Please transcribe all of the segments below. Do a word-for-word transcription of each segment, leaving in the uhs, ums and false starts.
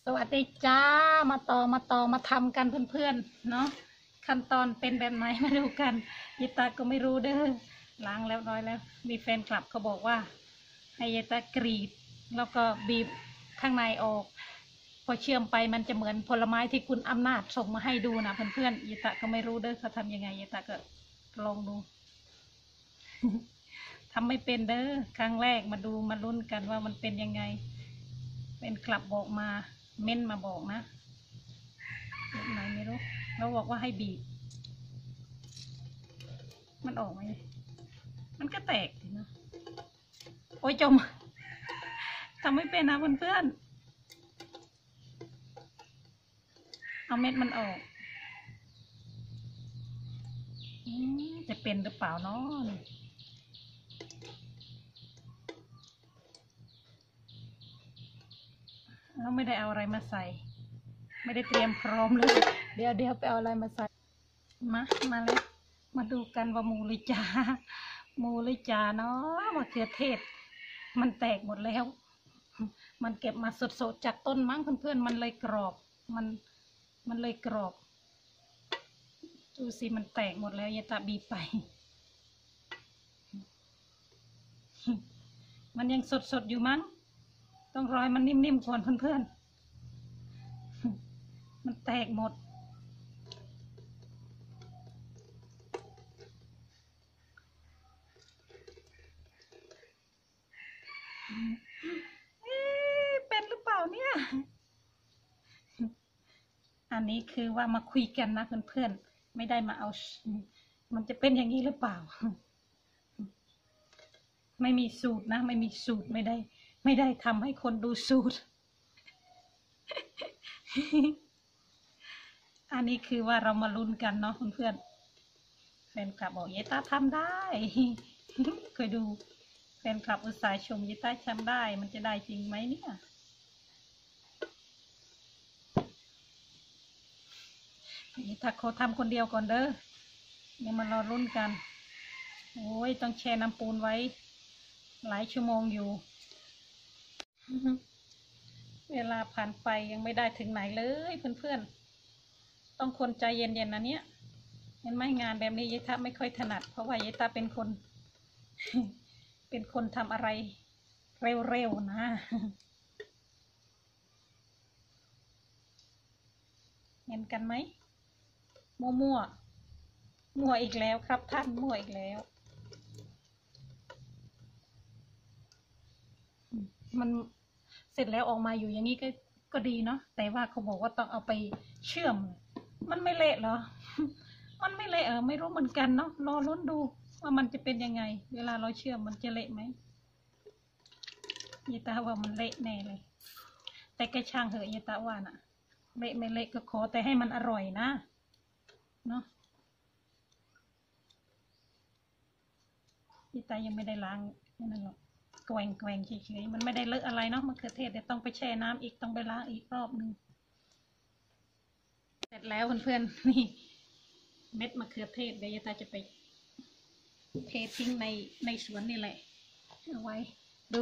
สวัสดีจ้ามาต่อมาต่อมาทำกันเพื่อนๆเนาะขั้นตอนเป็นแบบไหนมาดูกันยิตาก็ไม่รู้เด้อล้างแล้วน้อยแล้วมีแฟนคลับเขาบอกว่าให้ยิตากรีดแล้วก็บีบข้างในออกพอเชื่อมไปมันจะเหมือนผลไม้ที่คุณอำนาจส่งมาให้ดูนะเพื่อนๆยิตาก็ไม่รู้เด้อเขาทำยังไงยิตาก็ลองดู ทำไม่เป็นเด้อครั้งแรกมาดูมาลุ้นกันว่ามันเป็นยังไงเป็นคลับบอกมาเม้นมาบอกนะแบบไหนไม่รู้เราบอกว่าให้บีบมันออกไหมมันก็แตกนะโอ้ยจมทำไม่เป็นนะเพื่อนๆเอาเม็ดมันออกจะเป็นหรือเปล่าเนาะเราไม่ได้เอาอะไรมาใส่ไม่ได้เตรียมพร้อมเลยเดี๋ยวเดี๋ยวไปเอาอะไรมาใส่มามาเลยมาดูกันว่ามูลิจามูลิจาเนาะมะเขือเทศมันแตกหมดแล้วมันเก็บมาสดๆจากต้นมั้งเพื่อนๆมันเลยกรอบมันมันเลยกรอบดูสิมันแตกหมดแล้วยาตาบีไปมันยังสดๆอยู่มั้งต้องรอให้มันนิ่มๆก่อนเพื่อนๆมันแตกหมดเป็นหรือเปล่าเนี่ยอันนี้คือว่ามาคุยกันนะเพื่อนๆไม่ได้มาเอามันจะเป็นอย่างนี้หรือเปล่าไม่มีสูตรนะไม่มีสูตรไม่ได้ไม่ได้ทำให้คนดูสูตร อันนี้คือว่าเรามาลุ้นกันเนาะเพื่อนๆแฟนคลับบอกเยต้าทำได้ เคยดูแฟนคลับอุตส่าห์ชมเยต้าทำได้มันจะได้จริงไหมเนี่ยเยต้าขอทำคนเดียวก่อนเด้อเดี๋ยวมารอลุ้นกันโอ้ยต้องแช่น้ำปูนไว้หลายชั่วโมงอยู่ เวลาผ่านไปยังไม่ได้ถึงไหนเลยเพื่อนๆต้องคนใจเย็นๆนะเนี่ยเห็นไหมงานแบบนี้ยายตาไม่ค่อยถนัดเพราะว่ายายตาเป็นคน เป็นคนทำอะไรเร็วๆนะเห็นกันไหมมั่วมั่วมั่วอีกแล้วครับท่านมั่วอีกแล้วมันเสร็จแล้วออกมาอยู่อย่างนี้ก็ก็ดีเนาะแต่ว่าเขาบอกว่าต้องเอาไปเชื่อมมันไม่เละเหรอ มันไม่เละเออไม่รู้เหมือนกันเนาะรอลุ้นดูว่ามันจะเป็นยังไงเวลาเราเชื่อมมันจะเละไหมยายตาว่ามันเละแน่เลยแต่ก็ช่างเหอะยายตาว่าน่ะเละไม่เละก็ขอแต่ให้มันอร่อยนะเนาะยายตายังไม่ได้ล้างนั่นหรอกแกว่งแกว่งเฉยๆมันไม่ได้เลอะอะไรเนาะมะเขือเทศเดี๋ยวต้องไปแช่น้ำอีกต้องไปล้างอีกรอบนึงเสร็จแล้วเพื่อนๆนี่เม็ดมะเขือเทศเดี๋ยวยายตาจะไปเททิ้งในในสวนนี่แหละเอาไว้ดู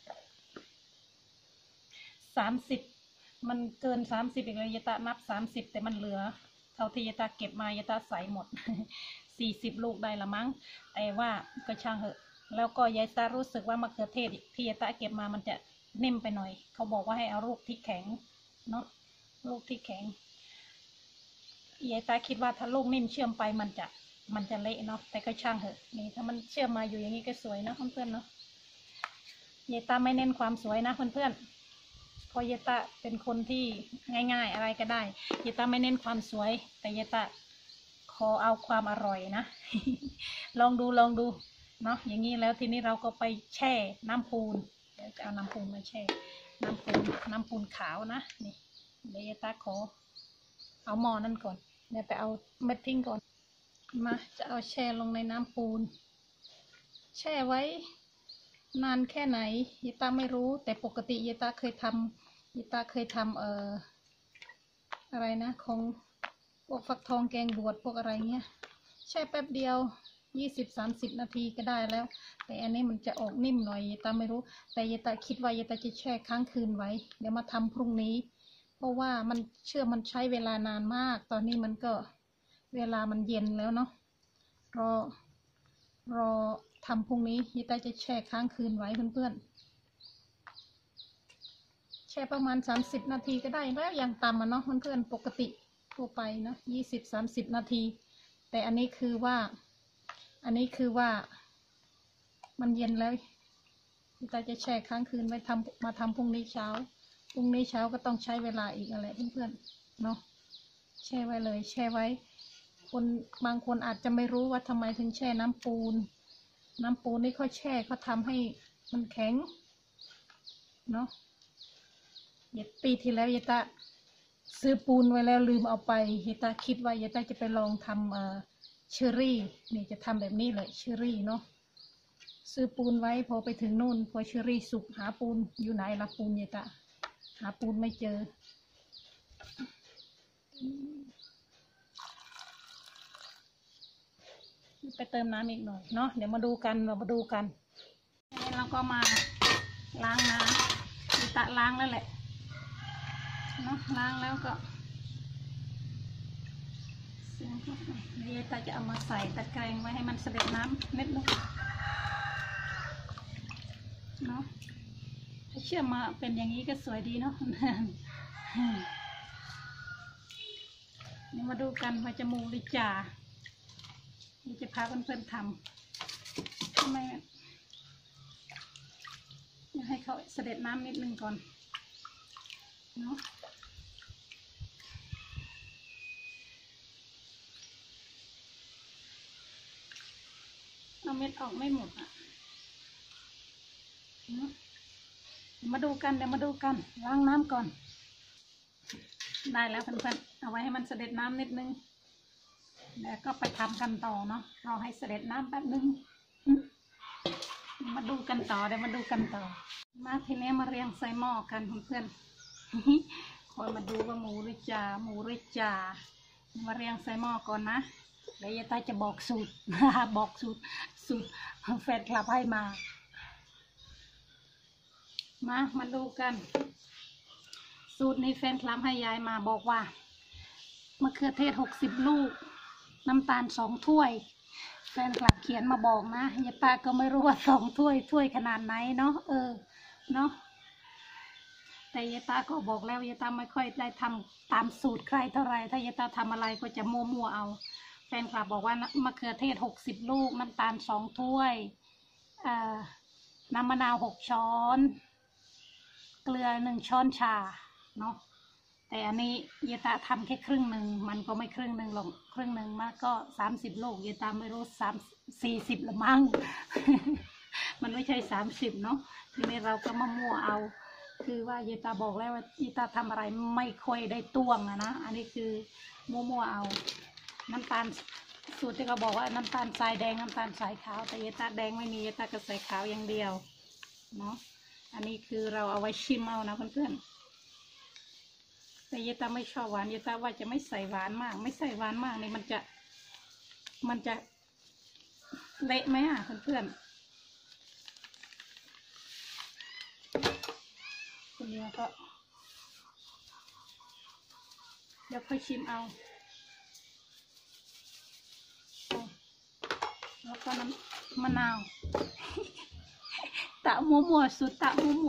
สามสิบมันเกินสามสิบอีกเลยยายตานับสามสิบแต่มันเหลือเท่าที่ยายตาเก็บมายายตาใส่หมด สี่สิบลูกได้ละมั้งแต่ว่าก็ช่างเหอะแล้วก็ยายตารู้สึกว่ามะเขือเทศที่ยายตาเก็บมามันจะนิ่มไปหน่อยเขาบอกว่าให้เอาลูกที่แข็งเนาะลูกที่แข็งยายตาคิดว่าถ้าลูกนิ่มเชื่อมไปมันจะมันจะเละเนาะแต่ก็ช่างเหอะนี่ถ้ามันเชื่อมมาอยู่อย่างนี้ก็สวยนะเพื่อนๆเนาะยายตาไม่เน้นความสวยนะเพื่อนๆเพราะยายตาเป็นคนที่ง่ายๆอะไรก็ได้ยายตาไม่เน้นความสวยแต่ยายตาขอเอาความอร่อยนะ ลองดูลองดูเนาะอย่างนี้แล้วทีนี้เราก็ไปแช่น้ำปูนเดี๋ยวจะเอาน้ำปูนมาแช่น้ำปูนน้ำปูนขาวนะนี่เดี๋ยวยายตาขอเอาหม้อนั่นก่อนเดี๋ยวไปเอาเม็ดทิ้งก่อนมาจะเอาแช่ลงในน้ำปูนแช่ไว้นานแค่ไหนยายตาไม่รู้แต่ปกติยายตาเคยทำยายตาเคยทำเอ่ออะไรนะของพวกฟักทองแกงบวชพวกอะไรเงี้ยแช่แป๊บเดียวยี่สิบสามสิบนาทีก็ได้แล้วแต่อันนี้มันจะออกนิ่มหน่อยยายตาไม่รู้แต่ยายตาคิดว่ายายตาจะแช่ค้างคืนไว้เดี๋ยวมาทำพรุ่งนี้พราะว่ามันเชื่อมันใช้เวลานานมาก ตอนนี้มันก็เวลามันเย็นแล้วเนาะรอรอทำพรุ่งนี้ยายตาจะแช่ค้างคืนไว้เพื่อนๆแช่ประมาณสามสิบนาทีก็ได้แล้วอย่างต่ำอะเนาะเพื่อนๆปกติทั่วไปนะยี่สิบสามสิบนาทีแต่อันนี้คือว่าอันนี้คือว่ามันเย็นแล้วยายตาจะแช่ค้างคืนไว้ทำมาทำพรุ่งนี้เช้าพรุ่งนี้เช้าก็ต้องใช้เวลาอีกอะไรเพื่อนๆเนาะแช่ไว้เลยแช่ไว้คนบางคนอาจจะไม่รู้ว่าทำไมถึงแช่น้ำปูนน้ำปูนนี่เขาแช่เขาทำให้มันแข็งเนาะปีที่แล้วยายตาซื้อปูนไว้แล้วลืมเอาไปยายตาคิดว่ายายตาจะไปลองทำเอ่อเชอรี่นี่จะทำแบบนี้เลยเชอรี่เนาะซื้อปูนไว้พอไปถึงนู่นพอเชอรี่สุกหาปูนอยู่ไหนละปูนยายตาหาปูนไม่เจอไปเติมน้ำอีกหน่อยเนาะเดี๋ยวมาดูกันเรามาดูกันเราก็มาล้างน้ำยายตาล้างแล้วแหละเนาะล้างแล้วก็เดี๋ยวยายตาจะเอามาใส่ตะแกรงไว้ให้มันเสด็จน้ำนิดนึงเนาะถ้าเชื่อมมาเป็นอย่างนี้ก็สวยดีเนาะเดี๋ยวมาดูกันว่าจะมูหรือจ่าเดี๋ยวจะพาเพื่อนๆทำทำไมอยากให้เขาเสด็จน้ำนิดนึงก่อนเนาะเอาเม็ดออกไม่หมดอ่ะมาดูกันเดี๋ยวมาดูกันล้างน้ำก่อนได้แล้วเพื่อนๆเอาไว้ให้มันเสด็จน้ำนิดนึงแล้วก็ไปทำกันต่อเนาะรอให้เสด็จน้ำแป๊บนึงมาดูกันต่อเดี๋ยวมาดูกันต่อมาทีนี้มาเรียงใส่หม้อกันเพื่อนๆคอยมาดูว่าหมูหรือจ่าหมูหรือจ่ามาเรียงใส่หม้อก่อนนะเดี๋ยวยายตาจะบอกสูตร บอกสูตรสูตรแฟนคลับให้มามามาดูกันสูตรนี้แฟนคลับให้ยายมาบอกว่ามะเขือเทศหกสิบลูกน้ำตาลสองถ้วยแฟนคลับเขียนมาบอกนะยายตาก็ไม่รู้ว่าสองถ้วยถ้วยขนาดไหนเนาะเออเนาะแต่ยายตาก็บอกแล้วยายตาไม่ค่อยได้ทำตามสูตรใครเท่าไรถ้ายายตาทำอะไรก็จะมัวมัวเอาแฟนคลับบอกว่ามะเขือเทศหกสิบลูกน้ำตาลสองถ้วยน้ำมะนาวหกช้อนเกลือหนึ่งช้อนชาเนาะแต่อันนี้ยายตาทำแค่ครึ่งหนึ่งมันก็ไม่ครึ่งหนึ่งหรอกครึ่งหนึ่งมันก็สามสิบลูกยายตาไม่รู้สามสี่สิบละมั้ง มันไม่ใช่สามสิบเนาะทีนี้เราก็มามั่วเอาคือว่ายายตาบอกแล้วว่ายายตาทำอะไรไม่ค่อยได้ตวงอะนะอันนี้คือมั่วๆเอาน้ำตาลสูตรที่เขาบอกว่าน้ำตาลทรายแดงน้ำตาลทรายขาวแต่ยายตาแดงไม่มียายตาก็ใส่ขาวอย่างเดียวเนาะอันนี้คือเราเอาไว้ชิมเอานะเพื่อนๆแต่ยายตาไม่ชอบหวานยายตาว่าจะไม่ใส่หวานมากไม่ใส่หวานมากนี่มันจะมันจะเละไหมอ่ะเพื่อนๆคนเดียวก็เดี๋ยวค่อยชิมเอาแล้วก็น้ำมะนาวตะมัวมัวสุดตะมัวมั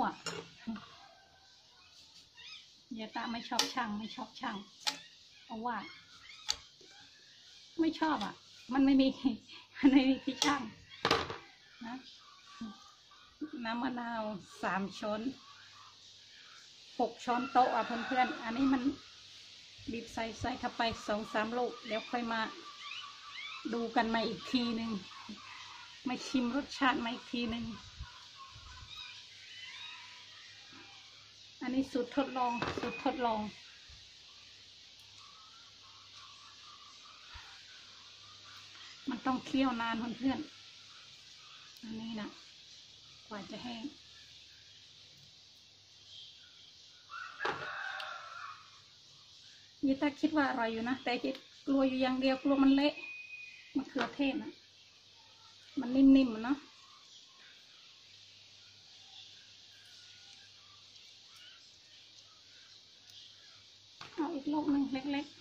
วยายตาไม่ชอบช่างไม่ชอบช่างเพราะว่าไม่ชอบอ่ะมันไม่มีมันไม่มีที่ช่างนะน้ำมะนาวสามช้อนหกช้อนโต๊ะอ่ะเพื่อนๆอันนี้มันบีบใส่ใส่เข้าไปสองสามลูกเดี๋ยวค่อยมาดูกันมาอีกทีหนึ่งมาชิมรสชาติมาอีกทีหนึ่งอันนี้สูตรทดลองสูตรทดลองมันต้องเคี่ยวนานเพื่อนๆอันนี้นะกว่าจะแห้งยายตาคิดว่าอร่อยอยู่นะแต่กลัวอยู่อย่างเดียวกลัวมันเละมะเขือเทศนะมันนิ่มๆเนาะลูกหนึ่งเล็ก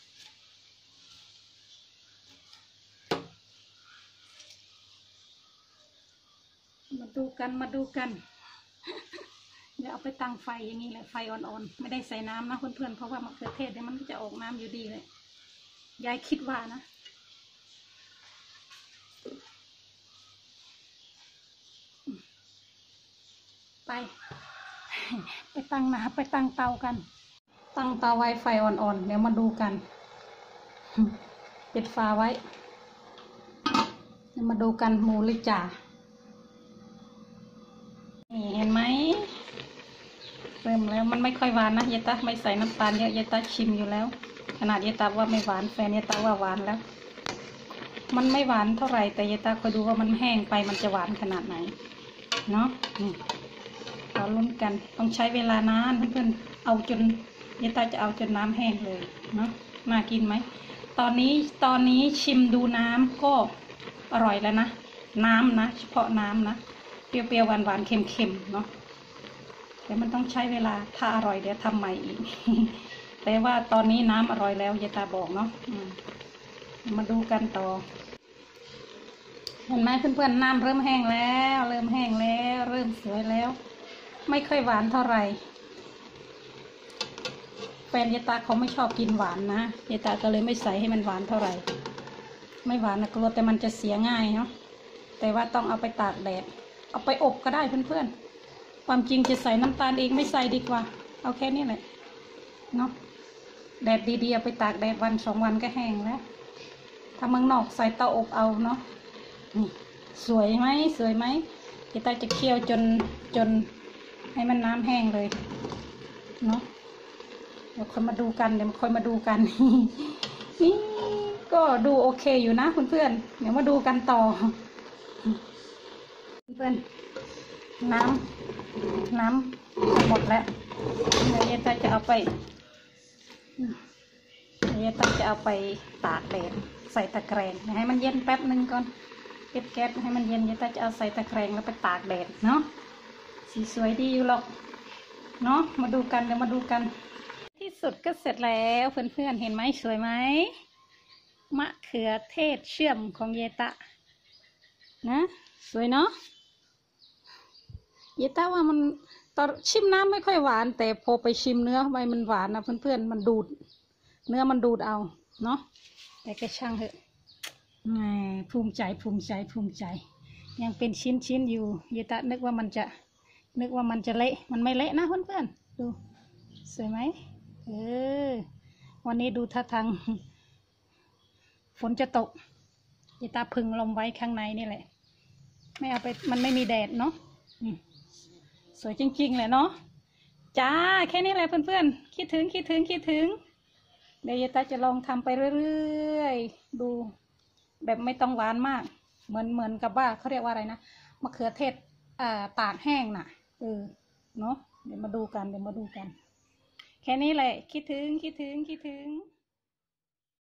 ๆมาดูกันมาดูกันเดี๋ยวเอาไปตั้งไฟอย่างนี้แหละไฟอ่อนๆไม่ได้ใส่น้ำนะเพื่อนๆเพราะว่ามะเขือเทศเนี่ยมันจะออกน้ำอยู่ดีเลยยายคิดว่านะไปไปตั้งน้ำไปตั้งเตากันตั้งเตาไว้ไฟอ่อนๆเดี๋ยวมาดูกันปิดฝาไว้เดี๋ยวมาดูกันหมูหรือจ่านี่เห็นไหมเริ่มแล้วมันไม่ค่อยหวานนะยายตาไม่ใส่น้ำตาลเยอะยายตาชิมอยู่แล้วขนาดยายตาว่าไม่หวานแฟนยายตาว่าหวานแล้วมันไม่หวานเท่าไหร่แต่ยายตาคอยดูว่ามันแห้งไปมันจะหวานขนาดไหนเนาะนี่เราลุ้นกันต้องใช้เวลานานเพื่อนๆเอาจนยายตาจะเอาจนน้ำแห้งเลยเนาะน่ากินไหมตอนนี้ตอนนี้ชิมดูน้ำก็อร่อยแล้วนะน้ำนะเฉพาะน้ำนะเปรี้ยวๆหวานๆเค็มๆเนาะแต่มันต้องใช้เวลาถ้าอร่อยเดี๋ยวทำใหม่อีก แต่ว่าตอนนี้น้ำอร่อยแล้วยายตาบอกเนาะมาดูกันต่อเห็นไหมเพื่อนๆน้ำเริ่มแห้งแล้วเริ่มแห้งแล้วเริ่มสวยแล้วไม่ค่อยหวานเท่าไหร่แฟนยายตาเขาไม่ชอบกินหวานนะยายตาก็เลยไม่ใส่ให้มันหวานเท่าไหร่ไม่หวานนะกลัวแต่มันจะเสียง่ายเนาะแต่ว่าต้องเอาไปตากแดดเอาไปอบก็ได้เพื่อนๆความจริงจะใส่น้ำตาลเองไม่ใส่ดีกว่าเอาแค่นี้แหละเนาะแดดดีๆเอาไปตากแดดวันสองวันก็แห้งแล้วถ้าเมืองนอกใส่เตาอบเอาเนาะนี่สวยไหมสวยไหมยายตาจะเคี่ยวจนจนให้มันน้ำแห้งเลยเนาะเดี๋ยวค่อยมาดูกันเดี๋ยวค่อยมาดูกัน นี่ก็ดูโอเคอยู่นะเพื่อนๆเดี๋ยวมาดูกันต่อเพื่อนน้ำน้ำหมดแล้วเดี๋ยวยายตาจะเอาไปเดี๋ยวยายตาจะเอาไปตากแดดใส่ตะแกรงให้มันเย็นแป๊บนึงก่อนปิดแก๊สให้มันเย็นยายตาจะเอาใส่ตะแกรงแล้วไปตากแดดเนาะสีสวยดีอยู่หรอกเนาะมาดูกันเดี๋ยวมาดูกันที่สุดก็เสร็จแล้วเพื่อนๆเห็นไหมสวยไหมมะเขือเทศเชื่อมของยายตานะสวยเนาะยายตาว่ามันตอนชิมน้ำไม่ค่อยหวานแต่พอไปชิมเนื้อทำไมมันหวานนะเพื่อนๆมันดูดเนื้อมันดูดเอาเนาะแต่ก็ช่างเถอะแหมภูมิใจภูมิใจภูมิใจยังเป็นชิ้นชิ้นอยู่ยายตานึกว่ามันจะนึกว่ามันจะเละมันไม่เละนะเพื่อนๆดูสวยไหมเออวันนี้ดูท่าทางฝนจะตกยายตาพึ่งลมไว้ข้างในนี่แหละไม่เอาไปมันไม่มีแดดเนาะสวยจริงๆเลยเนาะจ้าแค่นี้แหละเพื่อนๆคิดถึงคิดถึงคิดถึงเดี๋ยวยายตาจะลองทำไปเรื่อยๆดูแบบไม่ต้องหวานมากเหมือนเหมือนกับว่าเขาเรียกว่าอะไรนะมะเขือเทศอ่าตากแห้งน่ะเออเนาะเดี๋ยวมาดูกันเดี๋ยวมาดูกันแค่นี้แหละคิดถึงคิดถึงคิดถึง